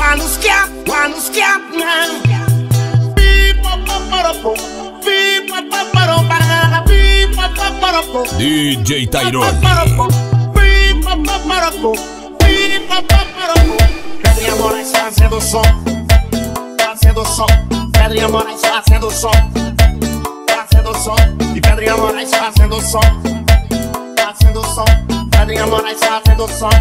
DJ Tayrone. Pedrinha Moraes fazendo som, fazendo som. Pedrinha Moraes fazendo som, fazendo som. E Pedrinha Moraes fazendo som, fazendo som. Pedrinha Moraes fazendo som.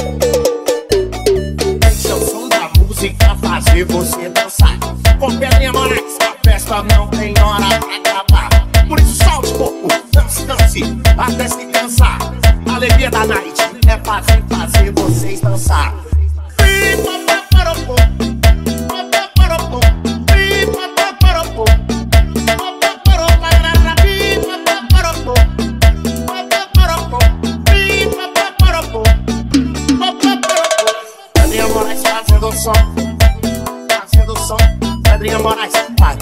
Esse é o som da música, fazer você dançar. Com Pedrinha Moraes a festa não tem hora pra acabar. Por isso salte pouco, dance, dance, até se cansar. A alegria da night é fazer vocês dançar. Pedrinha Moraes fazendo som, fazendo som. Pedrinha Moraes, vai.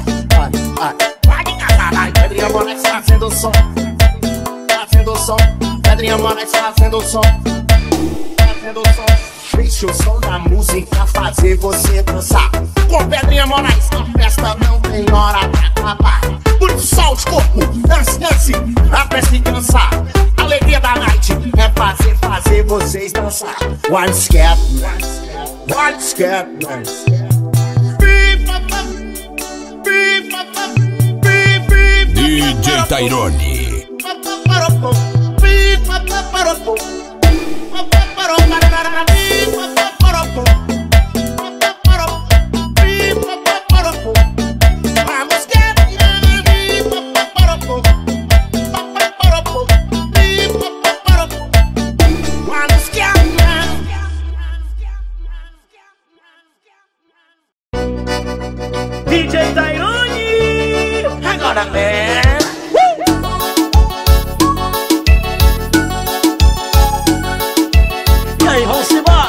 Pedrinha Moraes fazendo som, fazendo som. Pedrinha Moraes fazendo som, fazendo som. Deixa o som da música fazer você dançar. Com Pedrinha Moraes a festa não tem hora pra acabar. Por isso salte corpo, dance, dance, até se cansar. A alegria da night é fazer vocês dançar. One step, one step, one step. DJ Tayrone. DJ Tayrone, agora né? E aí, vamos embora.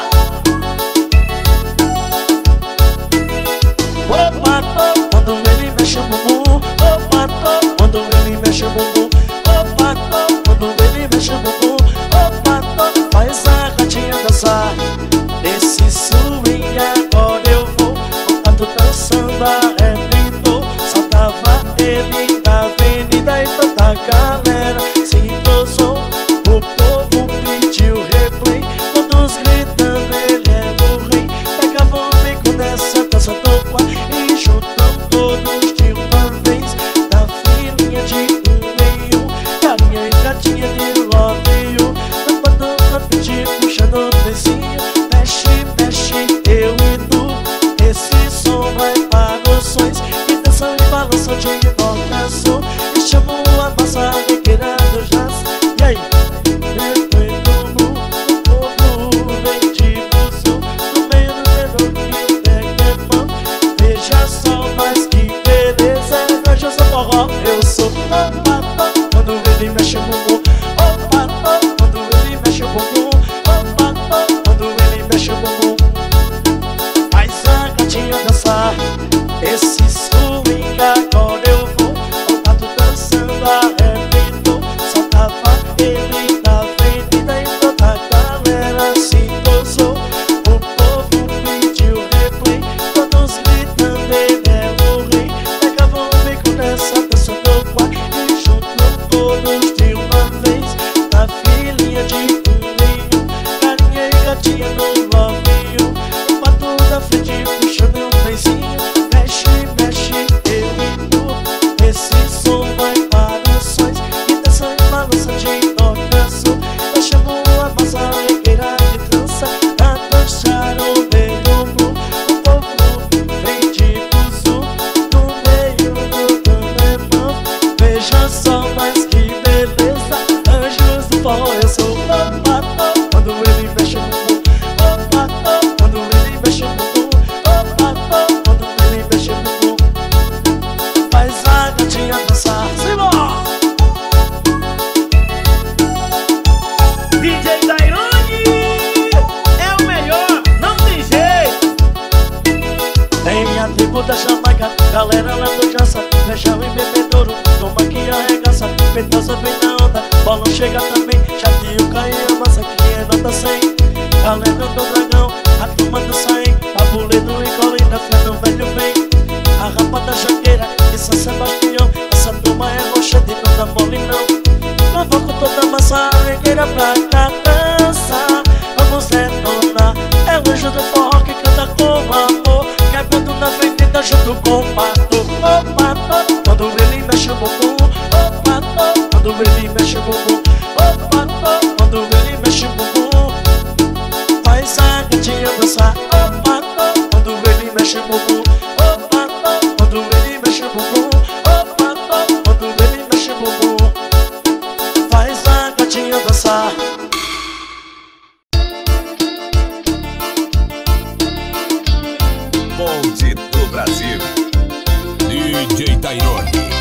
Opa, tô, quando ele mexe o bumbum. Opa, tô, quando ele mexe o bumbum. Opa, tô, quando ele mexe o bumbum. Opa, tô, faz a gatinha dançar. Esse swing agora eu vou. Tô dançando a repertório. Soltava ele da avenida e toda a galera se gozou. O povo pediu replay, todos gritando ele é o rei. Pegava o bico nessa dança topa e juntam todos de uma vez. Da filinha de meio, galinha e gatinha de love. Tampando na frente, puxando o pezinho. Mexe, mexe, eu e tu. Esse som vai para os sonhos e dança e balança de norte a sul. E chamou a massa requeira do jazz. E aí? Depois do mundo, o povo vem de buço. No meio do repertório pega a mão. Veja só, mas que beleza. Veja só forró, eu sou opa, quando ele mexe o bumbum. Opa, quando ele mexe o bumbum. Opa, quando ele mexe o bumbum. Dançar esse swing agora eu vou. Opa, tô dançando a repertório. Soltava ele da avenida e toda a galera se gozou. O povo pediu replay, todos gritando ele é o rei. Pegava o bico nessa dança topa e juntam todos de uma vez. Na filinha de meio, galinha e gatinha no lovinho. O pato da frente puxando um pezinho. Mexe, mexe, eu e tu. Esse som vai para os sonhos e dança e balança de norte a sul. Eu chamo a massa requeira de trança a dançar o meio nu. O povo vem de buço no meio do caminhão. Veja só, mas que beleza. Anjos do forró, eu sou opa, quando ele mexe o bumbum. Opa, quando ele mexe o bumbum. Opa, quando ele mexe o bumbum. Faz a gatinha dançar. Simbora! DJ Tayrone é o melhor, não tem jeito. Tem a tribo da Jamaica, galera lá do Jaça. Fecha o bebedouro, toma que arregaça. Petosa vem na onda, bolão chega também. Chatinho cai a massa que é nota 100. Galera do dragão, a turma do 100. sertanejo do forró que canta com amor, quebrando na avenida junto com o pato. O pato, quando ele mexe o bumbum. O pato, quando ele mexe o bumbum. O pato, quando ele mexe o bumbum, faz a gatinha dançar. O pato, quando ele mexe o bumbum. O pato, quando ele mexe o bumbum. O pato, quando ele mexe o bumbum, faz a gatinha dançar. Bonde do Brasil. DJ Tayrone.